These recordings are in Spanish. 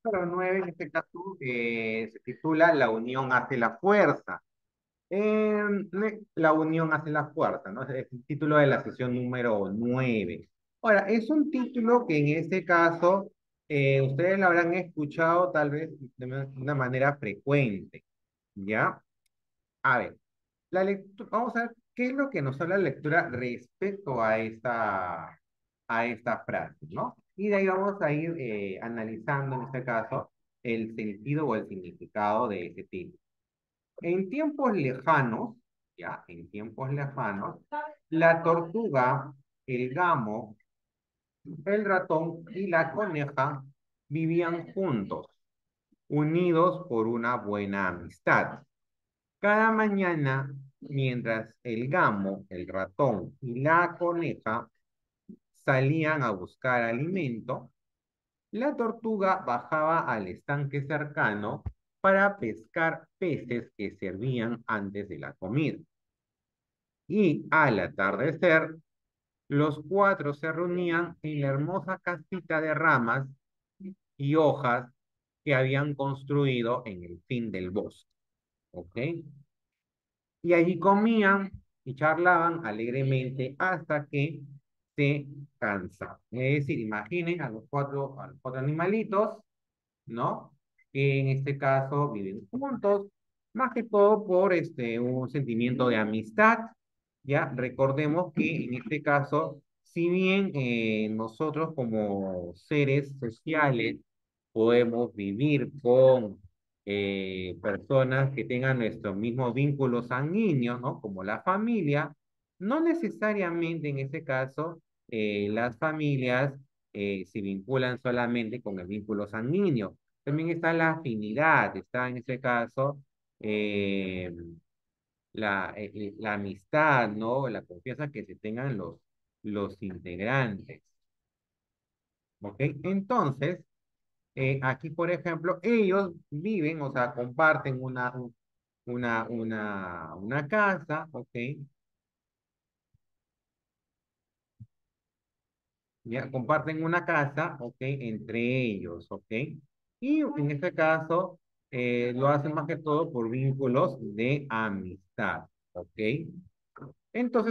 Número 9 en este caso se titula La unión hace la fuerza. La unión hace la fuerza, ¿no? Es el título de la sesión número 9. Ahora, es un título que en este caso ustedes lo habrán escuchado tal vez de una manera frecuente, ¿ya? A ver, la lectura, vamos a ver qué es lo que nos habla la lectura respecto a esta frase, ¿no? Y de ahí vamos a ir analizando en este caso el sentido o el significado de ese título. En tiempos lejanos, ya, en tiempos lejanos, la tortuga, el gamo, el ratón y la coneja vivían juntos, unidos por una buena amistad. Cada mañana, mientras el gamo, el ratón y la coneja salían a buscar alimento, la tortuga bajaba al estanque cercano para pescar peces que servían antes de la comida. Y al atardecer, los cuatro se reunían en la hermosa casita de ramas y hojas que habían construido en el fin del bosque. ¿Ok? Y allí comían y charlaban alegremente hasta que se cansaban. Es decir, imaginen a los cuatro animalitos, ¿no? Que en este caso viven juntos, más que todo por un sentimiento de amistad, ¿ya? Recordemos que en este caso, si bien nosotros como seres sociales podemos vivir con personas que tengan nuestros mismos vínculos sanguíneos, ¿no? Como la familia, no necesariamente en este caso las familias se vinculan solamente con el vínculo sanguíneo. También está la afinidad, está en este caso eh, la amistad, ¿no? La confianza que se tengan los integrantes. ¿Ok? Entonces, aquí, por ejemplo, ellos viven, o sea, comparten una casa, ¿ok? Ya comparten una casa, ¿ok? Entre ellos, ¿ok? Y en este caso, lo hacen más que todo por vínculos de amistad, ¿ok? Entonces,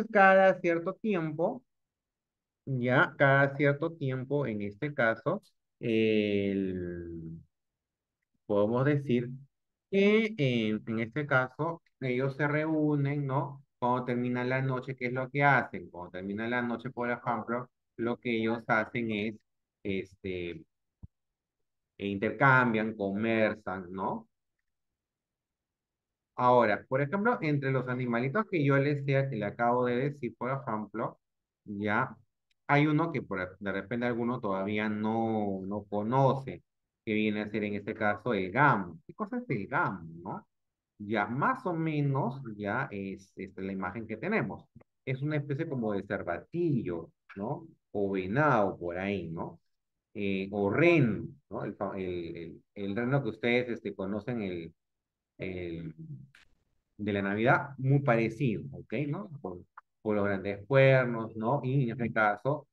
cada cierto tiempo, en este caso, el, podemos decir que en este caso ellos se reúnen, ¿no? Cuando termina la noche, ¿qué es lo que hacen? Cuando termina la noche, por ejemplo, lo que ellos hacen es, este, intercambian, conversan, ¿no? Ahora, por ejemplo, entre los animalitos que yo les decía, que le acabo de decir, por ejemplo, ya hay uno que de repente alguno todavía no conoce, que viene a ser en este caso el gamo. ¿Qué cosa es el gamo, no? Ya más o menos ya es esta la imagen que tenemos. Es una especie como de cervatillo, ¿no? O venado por ahí, ¿no? O reno, ¿no? El reno que ustedes conocen, el de la Navidad, muy parecido, ¿ok? ¿No? Por los grandes cuernos, ¿no? Y en este caso,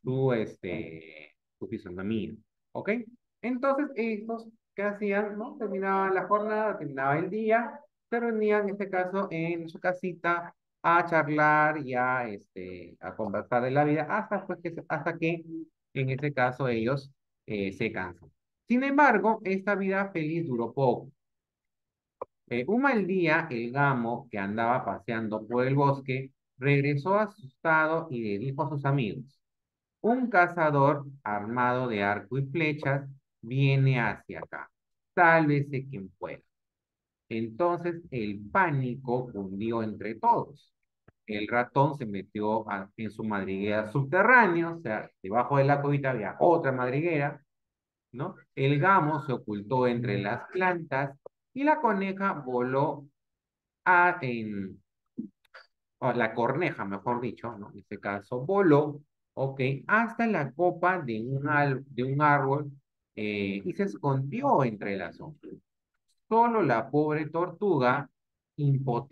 su fisonomía, ¿ok? Entonces, estos, ¿qué hacían? ¿No? Terminaban la jornada, terminaba el día, se reunían, en este caso, en su casita a charlar y a conversar de la vida hasta que en este caso, ellos se cansan. Sin embargo, esta vida feliz duró poco. Un mal día, el gamo, que andaba paseando por el bosque, regresó asustado y le dijo a sus amigos: un cazador armado de arco y flechas viene hacia acá. Sálvese quien pueda. Entonces el pánico cundió entre todos. El ratón se metió en su madriguera subterránea, o sea, debajo de la cubita había otra madriguera, ¿no? El gamo se ocultó entre las plantas y la coneja voló a, en, o la corneja, mejor dicho, ¿no? En este caso, voló, ¿ok? Hasta la copa de un árbol y se escondió entre las hojas. Solo la pobre tortuga,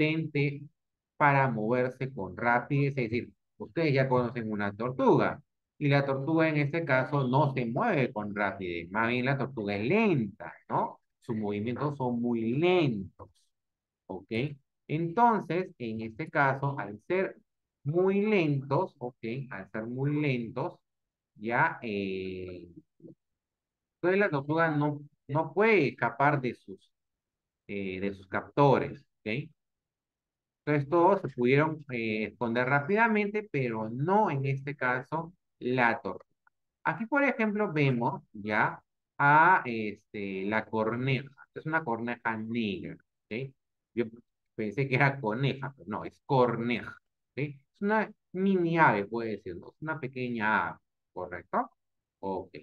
impotente para moverse con rapidez, es decir, ustedes ya conocen una tortuga. y la tortuga en este caso no se mueve con rapidez, más bien la tortuga es lenta, ¿no? Sus movimientos son muy lentos, ¿ok? Entonces, en este caso, al ser muy lentos, ¿ok? Al ser muy lentos, ya, entonces la tortuga no puede escapar de sus captores, ¿ok? Entonces todos se pudieron esconder rápidamente, pero no en este caso la tortuga. Aquí, por ejemplo, vemos ya a la corneja. Es una corneja negra, ¿ok? Yo pensé que era coneja, pero no, es corneja, ¿ok? Es una mini ave, puede decirlo, es una pequeña ave, ¿correcto? Ok.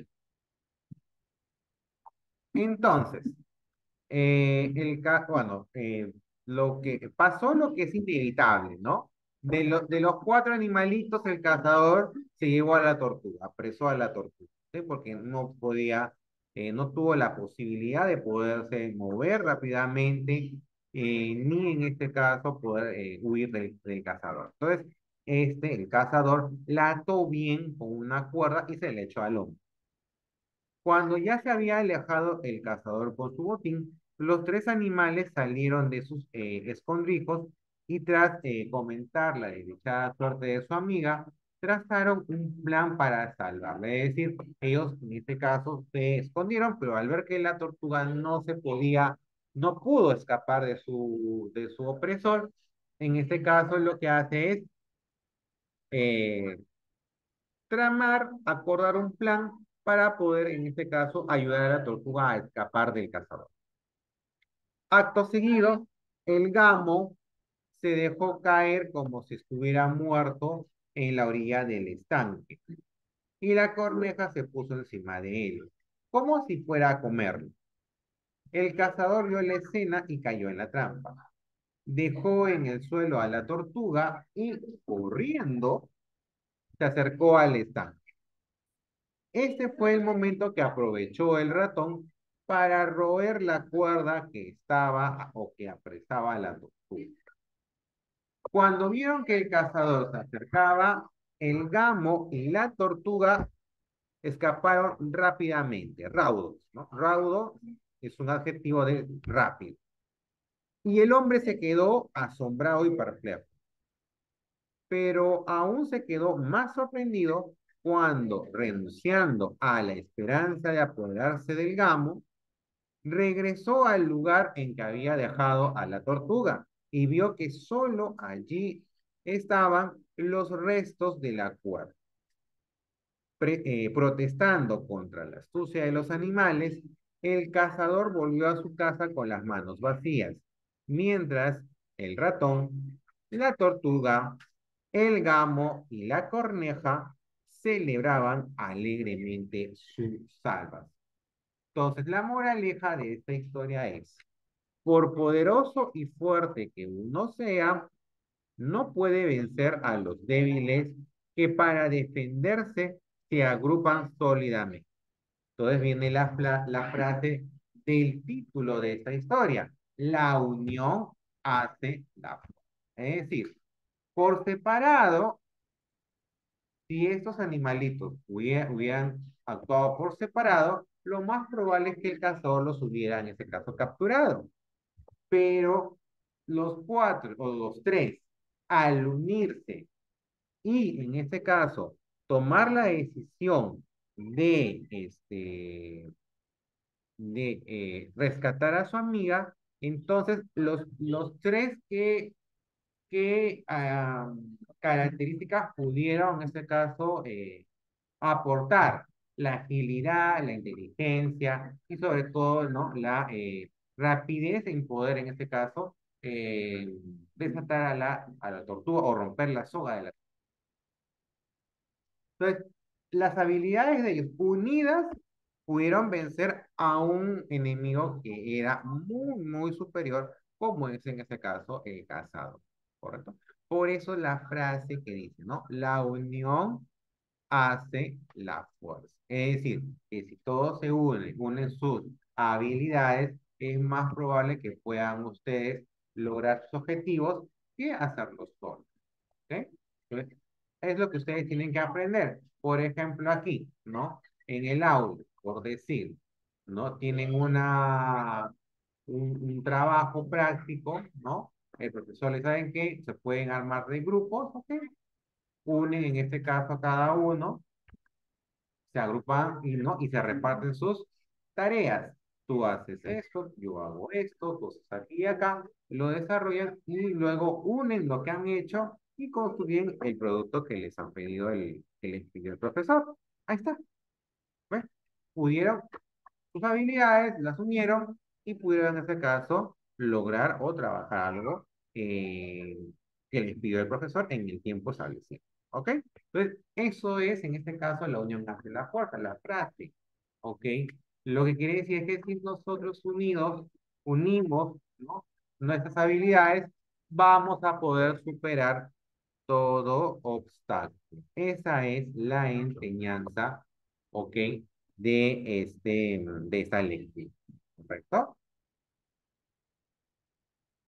Entonces, bueno, lo que es inevitable, ¿no? De los cuatro animalitos, el cazador se llevó a la tortuga, apresó a la tortuga, ¿sí? Porque no podía, no tuvo la posibilidad de poderse mover rápidamente, ni en este caso poder huir del cazador. Entonces, el cazador la ató bien con una cuerda y se le echó al hombro. Cuando ya se había alejado el cazador con su botín, los tres animales salieron de sus escondrijos y tras comentar la desdichada suerte de su amiga, trazaron un plan para salvarla. Es decir, ellos en este caso se escondieron, pero al ver que la tortuga no pudo escapar de su opresor, en este caso lo que hace es eh, tramar, acordar un plan para poder, en este caso, ayudar a la tortuga a escapar del cazador. Acto seguido, el gamo se dejó caer como si estuviera muerto en la orilla del estanque y la corneja se puso encima de él, como si fuera a comerlo. El cazador vio la escena y cayó en la trampa. Dejó en el suelo a la tortuga y, corriendo, se acercó al estanque. Este fue el momento que aprovechó el ratón para roer la cuerda que estaba o que apresaba a la tortuga. Cuando vieron que el cazador se acercaba, el gamo y la tortuga escaparon rápidamente, raudos, ¿no? Raudo es un adjetivo de rápido. Y el hombre se quedó asombrado y perplejo, pero aún se quedó más sorprendido cuando, renunciando a la esperanza de apoderarse del gamo, regresó al lugar en que había dejado a la tortuga y vio que solo allí estaban los restos de la cuerda. Protestando contra la astucia de los animales, el cazador volvió a su casa con las manos vacías, mientras el ratón, la tortuga, el gamo y la corneja celebraban alegremente su salvación. Entonces, la moraleja de esta historia es, por poderoso y fuerte que uno sea, no puede vencer a los débiles que para defenderse se agrupan sólidamente. Entonces viene la frase del título de esta historia. La unión hace la fuerza. Es decir, por separado, si estos animalitos hubieran actuado por separado, lo más probable es que el cazador los hubiera, en este caso, capturado. Pero los cuatro o los tres, al unirse y en este caso tomar la decisión de rescatar a su amiga, entonces los tres que características pudieron en este caso aportar la agilidad, la inteligencia y sobre todo, ¿no? La rapidez en poder, en este caso, desatar a la tortuga o romper la soga de la. Entonces, las habilidades de ellos unidas pudieron vencer a un enemigo que era muy, muy superior, como es en este caso el cazador, ¿correcto? Por eso la frase que dice, ¿no? La unión hace la fuerza. Es decir, que si todos se unen sus habilidades, es más probable que puedan ustedes lograr sus objetivos que hacerlos solos. ¿Ok? es lo que ustedes tienen que aprender. Por ejemplo, aquí, ¿no? En el audio, por decir, ¿no? Tienen un trabajo práctico, ¿no? El profesor les saben que se pueden armar de grupos, ¿ok? Unen en este caso a cada uno, se agrupan y, ¿no? Y se reparten sus tareas. Tú haces esto, yo hago esto, tú haces aquí y acá, lo desarrollan y luego unen lo que han hecho y construyen el producto que les han pedido que les pidió el profesor. Ahí está. ¿Ves? Pudieron, sus habilidades las unieron y pudieron en este caso lograr o trabajar algo eh, que les pidió el profesor en el tiempo establecido. ¿Ok? Entonces, eso es en este caso la unión hace la fuerza, la práctica. ¿Ok? Lo que quiere decir es que si nosotros unidos unimos, ¿no? Nuestras habilidades, vamos a poder superar todo obstáculo. Esa es la enseñanza, ¿ok? De esta lección, ¿correcto?